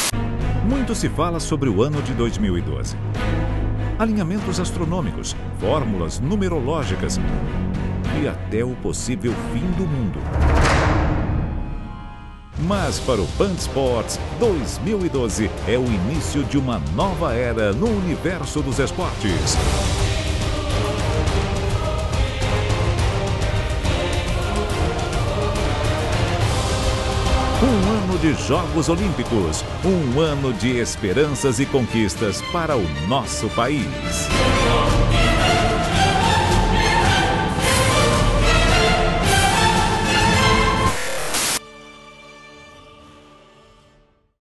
Muito se fala sobre o ano de 2012. Alinhamentos astronômicos, fórmulas numerológicas e até o possível fim do mundo. Mas para o Band Sports, 2012 é o início de uma nova era no universo dos esportes. Um ano de Jogos Olímpicos, um ano de esperanças e conquistas para o nosso país.